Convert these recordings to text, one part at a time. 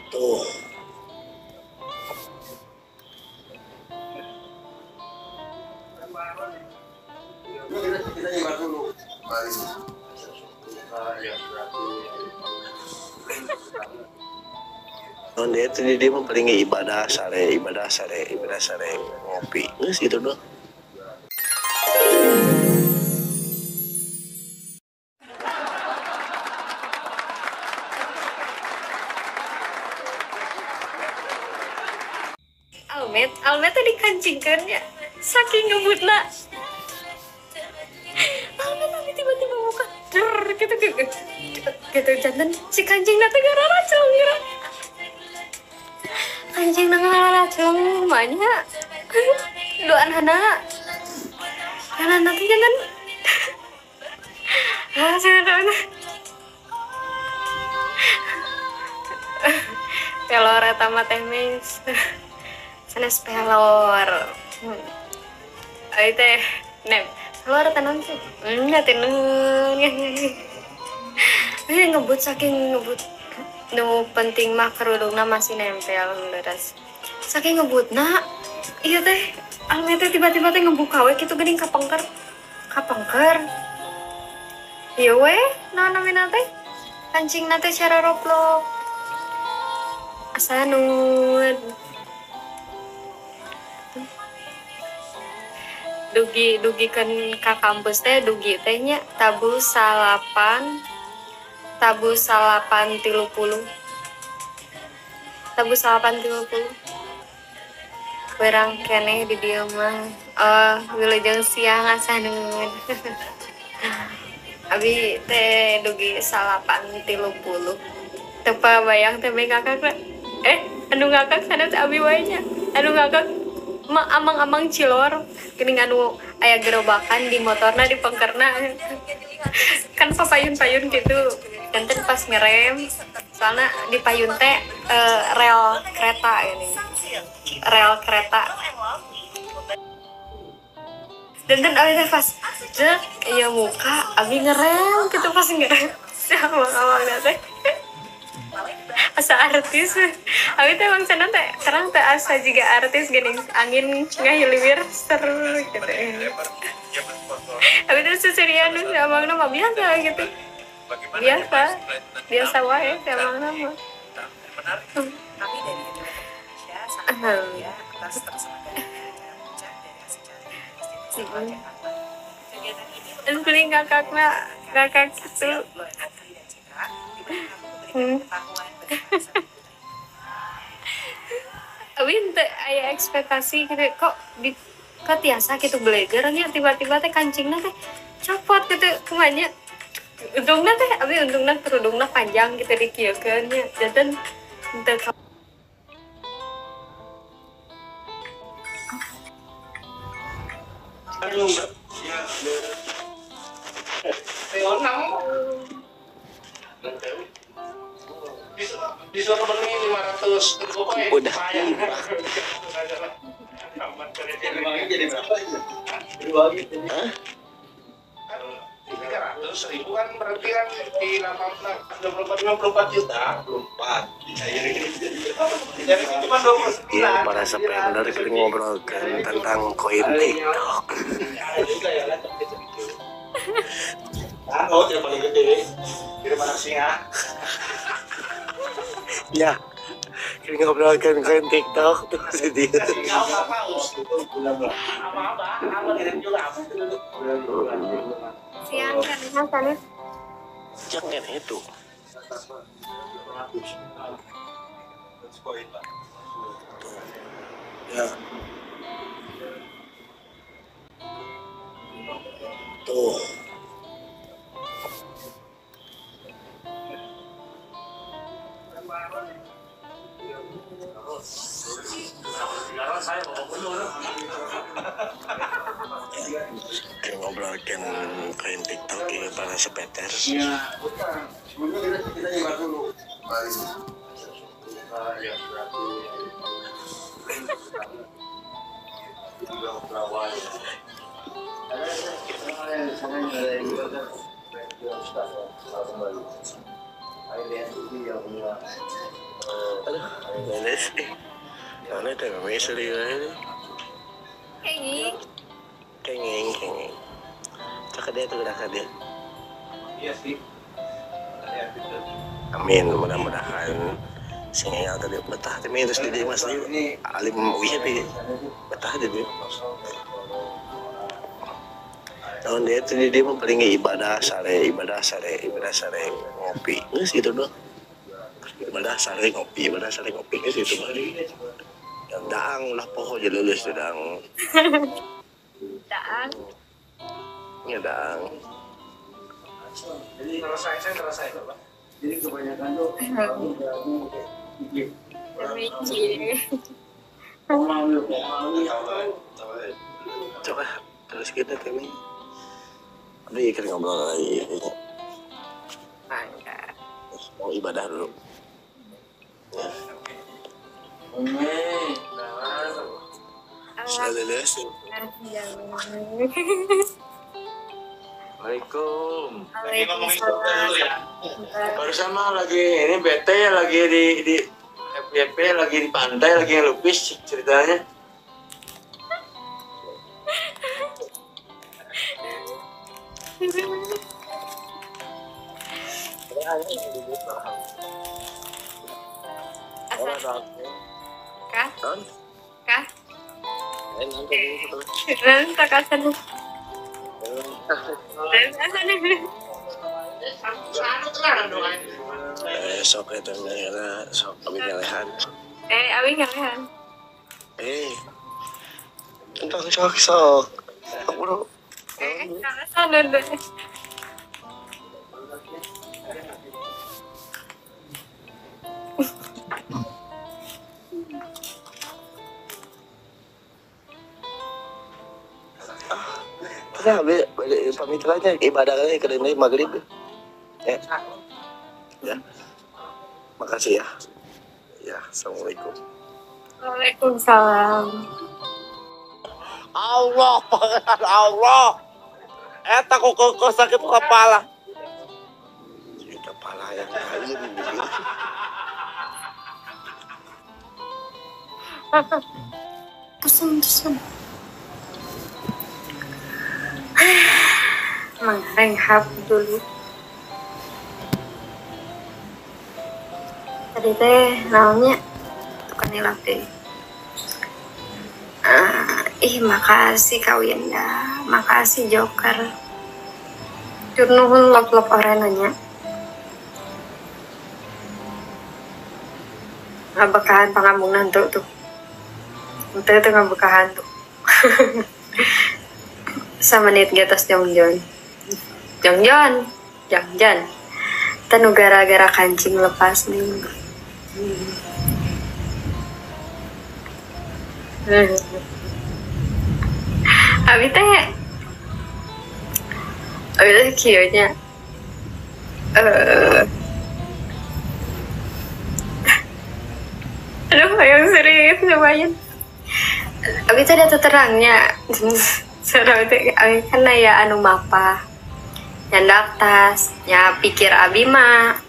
Tuh. Kita nyimak dulu. Mari. Dia itu dia mah paling ibadah sare ngopi. Geus gitu doang. Almet tadi kancingkan ya, saking ngebutna. Almet tapi tiba-tiba buka, gitu jantan si kancing nanti gara celung gara. Kancing nangara celung banyak. Doan hana, karena nanti jantan. Doan. Pelor eta mah teh mens. Sanes pelor. Ai teh nem. Pelor eta naon sih? Nya teh neun. Ngebut saking ngebut. Nu penting mah kerudungna masih nempel leres. Saking ngebutna ieu teh Almet teh tiba-tiba teh ngebuka we kitu geuning kapengker. Ieu we naon namina teh? Kancingna teh cara roplok. Asa nuhun. Dugikeun ka kampus teh dugi teh nya tabu salapan 30. Tabu 30. Berang keneh di dieu mah. Wilujeng siang asa nuhun. Abi teh dugi 30. Teu bayang teh kakak. Anu ngakak sana teh abi wae nya. Anu ngakak amang-amang cilor geuning anu aya gerobakan di motorna di pengkerna. Kan papayun-payun gitu. Janten pas ngerem soalnya di payun teh rel kereta ini. Rel kereta. Dan abi teh pas ieu muka abi ngerem gitu pas ngerem. Awang-awangna teh asa artis. Abi teh emang sana teh terang teh asa juga artis geuning angin ngahiliwir seru gitu. Abi teh seserian amangna mah biasa gitu. Biasa wae amangna mah. Kami dari Indonesia sangat bahagia atas terselenggaranya puncak dari sejarah Festival Jakarta. Kegiatan ini Kuling kakak gitu. Abi teh aya ekspektasi gitu kok di katiasa gitu belegernya tiba-tiba teh kancingna teh copot gitu kumanya. Untungna kerudungna panjang gitu dikieukeun nya. Janten teu Aduh, ya. Disuruh beli 500 Udah. jadi berapa? Dibagi jadi. Hah? 300.000 kan berarti kan di 54 juta. 24. Jadi cuma 29. Iya, para sepender kita ngobrolkan tentang koin TikTok. Yang paling gede kirim anak singa. Ya, kita ngobrolkan koin TikTok tuh sedih. Singa apa paus itu bulan-bulan. Apa kirim juga apa itu? siang kan sana. Jangan itu. Ya. Tuh. Kita ngobrolkan koin TikTok ini para sepeder. Ya, bukan. Sebelumnya kita nyimak dulu. Mari. Aduh, ini sih. Mana teh kami sering ini. Kenging. Cakap dia tuh dah dia. Iya sih. Amin, mudah-mudahan sehingga tadi betah tapi terus di mas ini alim wih tapi betah jadi. Tahun dia tuh dia memperingi ibadah sare ngopi nggak sih itu doang. Ibadah sare ngopi nggak sih itu doang. Yang daang lah poho jadi lulus daang. Daang. Ya daang. Jadi saya ngerasain Bapak. Jadi kebanyakan tuh Coba terus kita kami. Aduh ikan ngobrol lagi. Mau ibadah dulu. Ya. Sudah lulus. Assalamualaikum. lagi ngomongin dokter dulu ya. Barusan mah lagi ini bete ya, lagi di FYP, lagi di pantai, lagi ngelukis ceritanya. Kah? Kan? Kah? Nanti Dan takasan. sok itu ngira sok kami ngelehan. Abi ngalehan. Tentang sok. Bro. Ngalehan dulu. Nah, balik pamit aja ibadah kali ke dini maghrib. Ya. Makasih ya. Ya, assalamualaikum. Waalaikumsalam. Allah. Eta kok sakit kepala. Kepala yang lain. Tusan. Menghap dulu. Tadi teh naonnya tukang nilap deh. Makasih Kawinda, makasih Joker. Nuhun lop orananya. Ngabekahan pangambung nantu tuh. Itu ngabekahan tuh. Samanit di atas Jongjon. Tanu gara-gara kancing lepas nih. Abi teh kieunya. Aduh, yang serius lumayan. Abi teh ada terangnya. Sarang teh kan aya anu mapa. Nyandak tas, nya pikir abi mah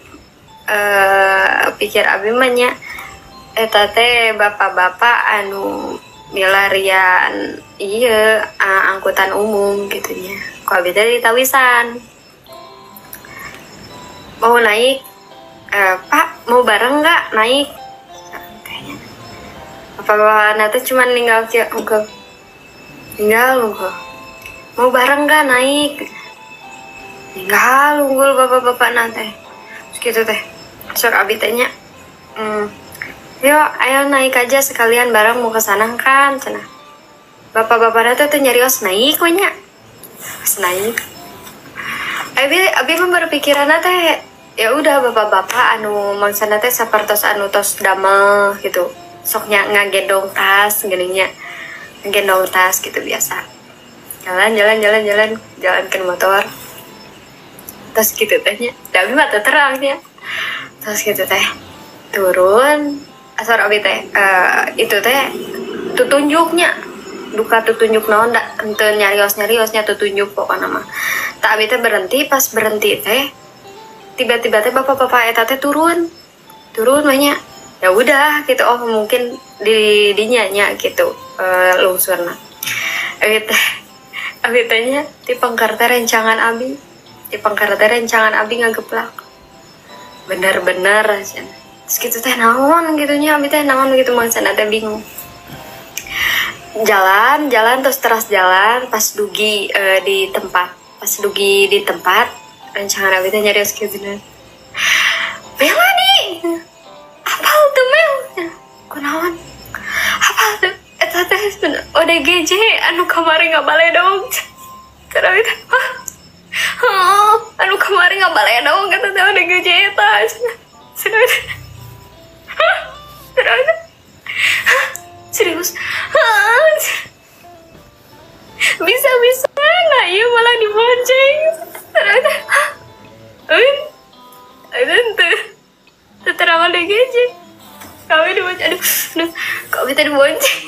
nya eta teh bapak-bapak anu milarian iya angkutan umum gitunya. Ku abi teh ditawisan. Mau naik Pak, mau bareng nggak naik? Kayaknya. Bapak-bapak nanti cuma tinggal mau bareng nggak naik? Tinggal unggul bapak-bapak nanti. Terus gitu teh. Sok abi tanya, yuk ayo naik aja sekalian bareng mau kesana kan, cenah. Bapak-bapak nanti tuh nyarios naik banyak. Naik. Abi mah berpikiran teh ya udah bapak-bapak anu mangsana teh sapertos anu tos damel gitu. Soknya ngagendong tas geuninnya. Gendong tas gitu biasa. Jalan ke motor. Terus gitu tehnya. Tapi mata terangnya. Terus gitu teh. Turun. Asal abi teh itu teh tutunjuknya. Duka tutunjuk naon da henteu nyariosnya tutunjuk pokokna mah. Tak abi teh berhenti, pas berhenti teh tiba-tiba teh bapak-bapak eta teh turun banyak. ya udah gitu, oh mungkin di dinyanya gitu lungsurna. Abi tanya di pangkarta rencangan abi, ngageplak bener-bener aja. Terus gitu teh naon gitunya, abi teh naon gitu, mangsana teh bingung. Jalan terus jalan pas dugi di tempat rencangan abi teh nyarios gitu nih. Melani, apal tuh Mel? Kunaon? Apal tuh? Eta teh ODGJ anu kamari ngabaledog. Terus itu, anu kamari ngabaledog kata teh ODGJ eta. Terus serius? Bisa nah iya malah dibonceng. Itu terawal DGJ. Kami dibonceng, aduh, kok kita dibonceng?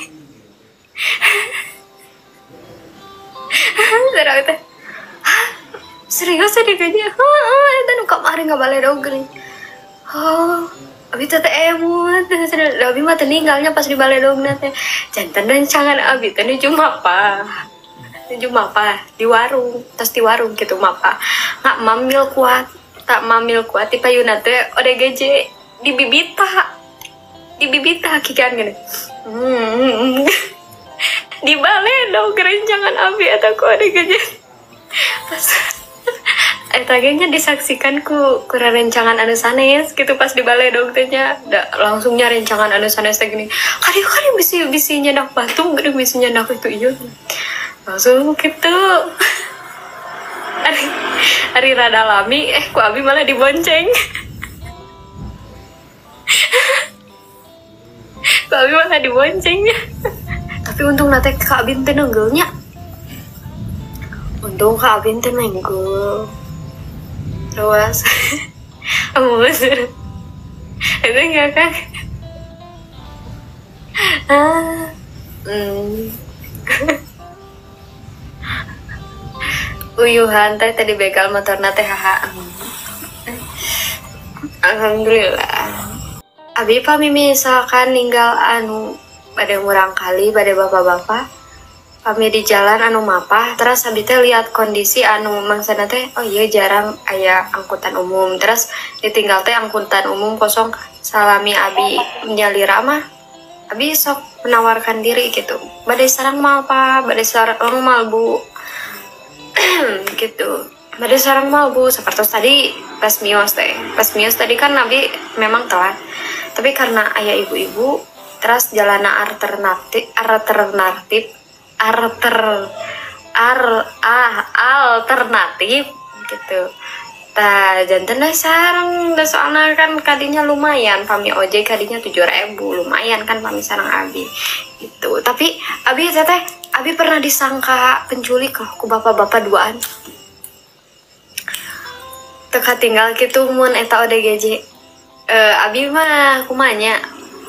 Terus itu, serius ya DGJ? Itu nu kamari nggak boleh dong gini. Abi teh emot, abi mah tinggalnya pas di baledog nate. Jantan rencangan abi teh nuju mapa di warung, terus di warung gitu mapa. Nggak mamil kuat, tipe Yuna teh ODGJ di bibita kikan gini. Di baledog rencangan abi atau ku ODGJ. Pas tagenya disaksikan ku rencangan anu sanes gitu pas di baledog teh nya langsungnya rencangan anu sanes teh gini. Kali bisi nyedak batu, gede bisi nyedak itu iya. Langsung gitu. Hari rada lami ku abi malah dibonceng. Ku abi malah diboncengnya. Tapi untung nate Kak Abin teh nenggelnya. Untung Kak Abin teh nenggel. Terus itu enggak kan? Uyuhan teh tadi begal motorna teh Alhamdulillah. Abi pami misalkan ninggal anu pada murang kali pada bapak-bapak kami di jalan anu mapah, terus abi teh lihat kondisi anu mangsana teh oh iya jarang aya angkutan umum, terus ditinggal teh angkutan umum kosong. Salami abi menyalira mah abi sok menawarkan diri gitu, badai sarang mal pak, badai sarang mal bu gitu, badai sarang mal bu seperti tadi pas mios tadi kan abi memang telat, tapi karena ayah ibu-ibu terus jalan alternatif gitu. Tah jantan sarang da soalnya kan kadinya lumayan, pami ojek kadinya 7.000 lumayan kan pami sarang abi gitu. Tapi abi teteh abi pernah disangka penculik loh ku bapak-bapak duaan. Teka tinggal gitu mun eta ODGJ. Abi mah kumanya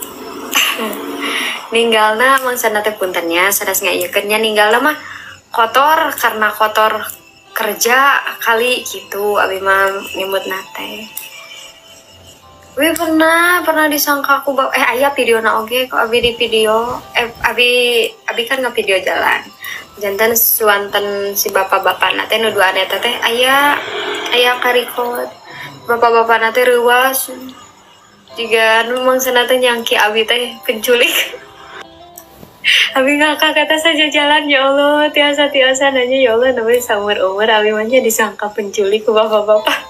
ninggalna mangsana teh puntennya sadas ngayekeunnya ninggalna mah kotor karena kotor kerja kali gitu abi mah nyebut nate. Wi pernah disangka aku aya videona oge kok abi di video abi kan nge-video jalan. Jantan suanten si bapak-bapak nate nuduhan eta teh aya karikot. Bapak-bapak nate reuwas. Jika nu mangsana teh nyangki abi teh penculik. Abi ngakak kata saja jalan, ya Allah tiasa nanya ya Allah namanya seumur umur abi mah disangka penculik ke bapak-bapak.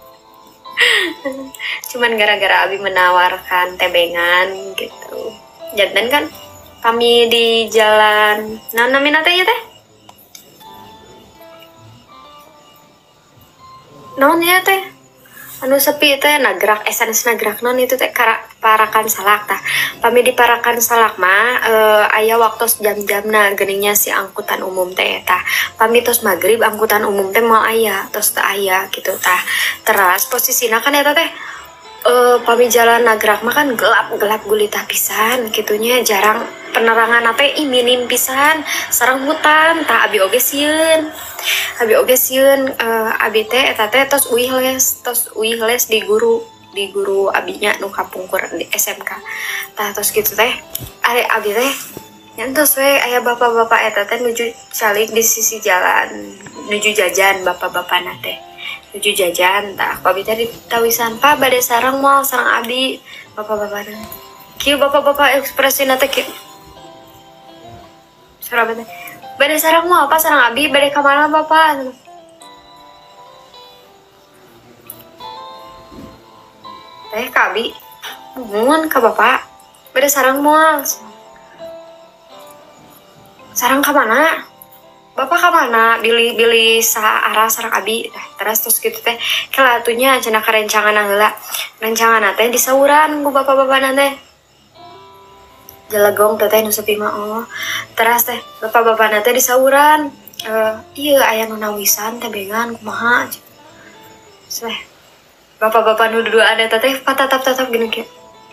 Cuman gara-gara abi menawarkan tebengan gitu. Jantan kan kami di jalan namina teh ya teh non ya teh anu sepi teh nagrak sanes nagrak non itu teh parakan salak tah. Pami di parakan salak mah aya waktu jam-jamna geningnya si angkutan umum teh tah. Pami tos maghrib angkutan umum teh mau aya tos teh aya gitu tah. Teras posisina kan eta teh pami jalan nagrak mah kan gelap gulita pisan gitunya, jarang penerangan teh minim pisan, sareng hutan tah abi oge sieun abi teh eta teh tos uih les di di guru abinya nu kapungkur di SMK. Tah terus gitu teh abi teh nyantos we aya bapak-bapak eta teh nuju salik di sisi jalan nuju jajan bapak-bapak teh nuju jajan. Tah abi teh ditawisan Pak bade sareng moal sareng abi bapak-bapak teh kieu bapak-bapak ekspresina teh kieu sareng teh bade sareng moal apa sareng abi bade ka mana bapak. Teh kabi mohon ke bapak beda sarang moal sarang ke mana bapak ke mana bilih arah sarang abi terus gitu teh kelatunya cenah kerencangan heula rencangan teh di sauran ku bapak-bapak nanti jelegong teh nu sepi mah oh terus teh bapak-bapak nanti di sauran iya aya nu nawisan teh bengan kumaha seh bapak-bapak nu dua ada teteh patatap-tatap gini kayak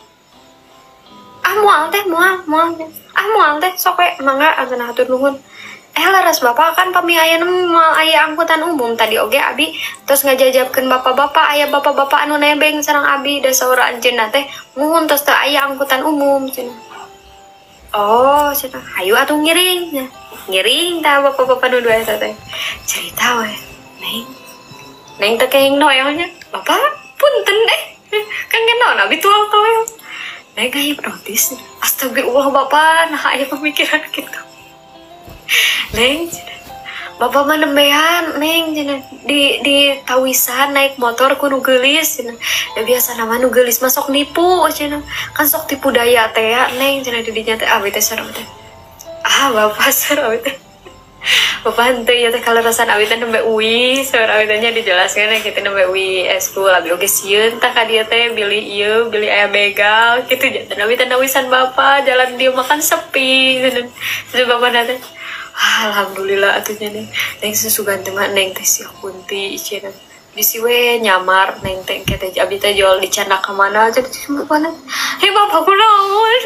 mual teh sok we mangga cenah hatur nuhun laras bapak kan pamiayan mal aya angkutan umum tadi oge abi terus ngajajabkeun bapak-bapak aya bapak-bapak anu nebeng sareng abi da saura anjeunna teh muhun terus teu aya angkutan umum cenah oh cenah hayu atuh ngiring tah bapak-bapak nu dua eta teh cerita we neng teh kehing noelnya bapak punten kan kenal nabi tual toel neng kayak hipnotis astagfirullah bapak nah aya pemikiran gitu neng bapak mah nembean neng di tawisan naik motor ku nu geulis da biasa nama nu geulis masuk nipu cenah kan sok tipu daya teh ya neng cenah di dinya teh abi teh sareng teh bapak sareng teh bapak henteu ya teh kalerasan abi teh nembe UI saur abi teh nya dijelaskeun kitu nembe UI eskul abi oge sieun tah ka dieu teh bili aya begal kitu janten abi teh nawisan bapak jalan dieu makan sepi terus bapak teh alhamdulillah atunya neng susugan teh mah neng teh si Kunti cenah bisi we nyamar neng teh kete abi teh jual di candak ka mana jadi bapak bapak kunaon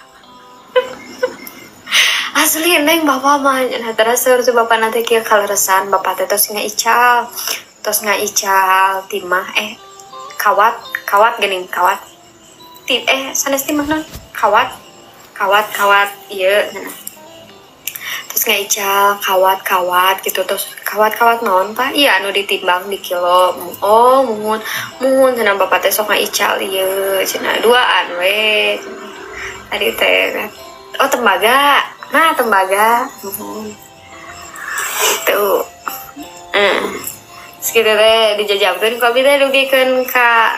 asli neng bapak mah nah terus bapak nanti kia kaleresan bapak teh tos ngaical timah kawat geuning kawat sanes timah non kawat ieu nah terus ngaical kawat gitu terus kawat non Pak iya anu ditimbang di kilo oh muhun cenah bapak teh sok ngaical ieu cenah duaan we tadi teh oh tembaga itu sekitu teh dijajabkeun ku abi teh dugikeun ka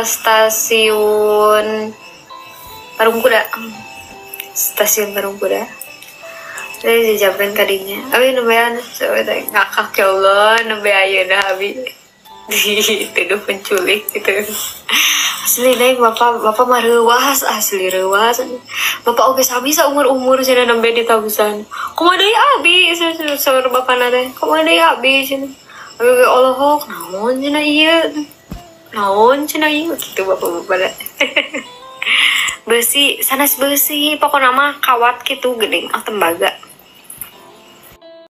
stasiun Parung Kuda teh dijajabkeun ka dinya abi nembean teh ngakak ya Allah nembe ayeuna abi dituduh penculik gitu asli neng bapak mah reuwas asli reuwas bapak oge sami saumur cenah nembe di tabusan kumaha deui abi saur bapana teh kumaha deui abi cenah abi Allahok naon cenah ieu kitu bapak-bapak besi sanes besi pokona mah kawat kitu geuning tembaga